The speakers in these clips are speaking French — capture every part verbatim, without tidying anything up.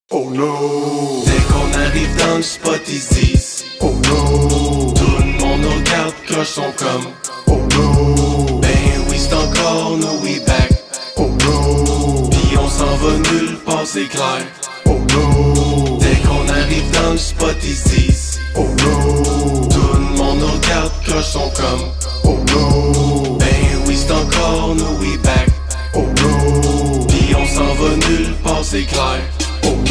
Oh no. Dès qu'on arrive dans le spot, ils disent oh no. Tout le monde nous regarde, croche son comme oh no. Ben oui, c'est encore nous, we back. Oh no. Pis on s'en va nulle part, c'est clair. Oh no. Dès qu'on arrive dans le spot, ils disent oh no. Tout le monde nous regarde, croche son comme oh no. Ben oui, c'est encore nous, we back. Oh no. Pis on s'en va nulle part, c'est clair. Oh no.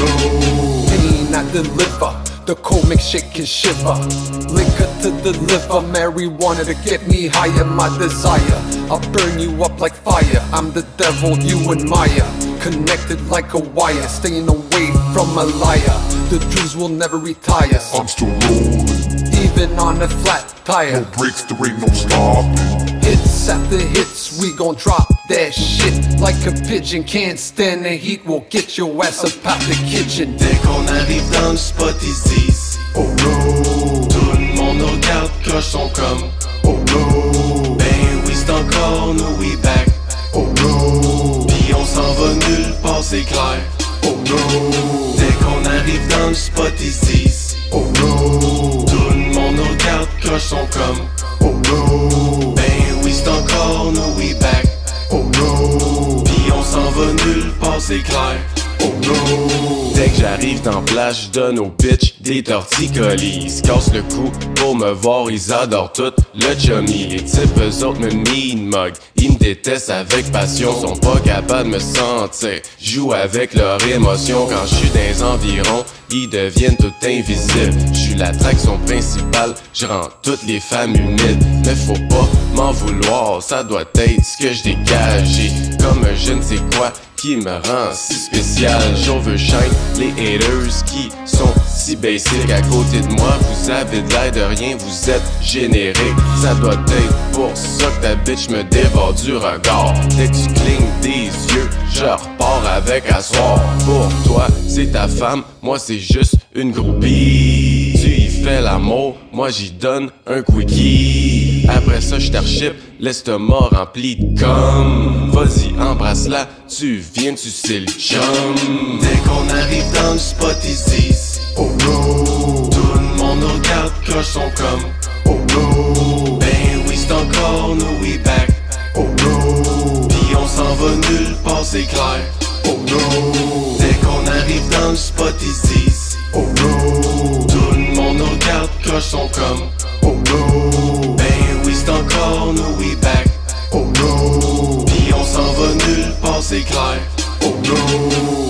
Pain I deliver, the cold make shake and shiver. Liquor to deliver, marijuana to get me higher. My desire, I'll burn you up like fire. I'm the devil you admire, connected like a wire, staying away from a liar. The Jews will never retire, I'm still rolling. even on a flat tire. No brakes, there ain't no stopping. Hits after hits, we gon' drop that shit like a pigeon. Can't stand the heat, we'll get your ass up out the kitchen. Dès qu'on arrive dans le spot, ils disent Oh no. Tout le monde nous regarde, croche son comme Oh no. Ben oui, c'est encore nous, we back. Oh no. Pis on s'en va nulle part, c'est clair. Oh no. Dès qu'on arrive dans le spot, ils disent Oh no. Tout le monde nous regarde, croche son comme Oh no. Ben oui, c'est encore nous, we back. Oh no. Pis on s'en va nulle part, c'est clair. Oh no. Dès que j'arrive dans place, je donne aux bitches des torticolis. Ils se cassent le cou pour me voir, ils adorent tout le chummy. Les types, eux autres me mean mug, ils me détestent avec passion. Sont pas capables de me sentir, joue avec leurs émotions. Quand je suis dans les environs, ils deviennent tout invisibles. Je suis l'attraction principale, je rends toutes les femmes humides. Mais faut pas m'en vouloir, ça doit être ce que je dégage. Comme je ne sais quoi qui me rend si spécial. J'overshine les haters qui sont si basic. À côté de moi, vous avez de l'air de rien, vous êtes générique. Ça doit être pour ça que ta bitch me dévore du regard. Dès que tu clignes des yeux, je repars avec à soir. Pour toi, c'est ta femme, moi c'est juste une groupie. Tu y fais l'amour, moi j'y donne un quickie. Après ça, je t'archipe l'estomac rempli de com. Vas-y, embrasse-la, tu viens, tu sais le chum. Dès qu'on arrive dans le spot, ils disent Oh no. Tout le monde nous regarde, croche son comme Oh no. Ben oui, c'est encore nous, we back. Oh no. Pis on s'en va nulle part, c'est clair. Oh no. Dès qu'on arrive dans le spot, ils disent Oh no. Tout le monde nous regarde, croche son comme Oh no. Ben oui, c'est encore nous, we back. Oh no. Pis on s'en va nulle part, c'est clair. Oh no.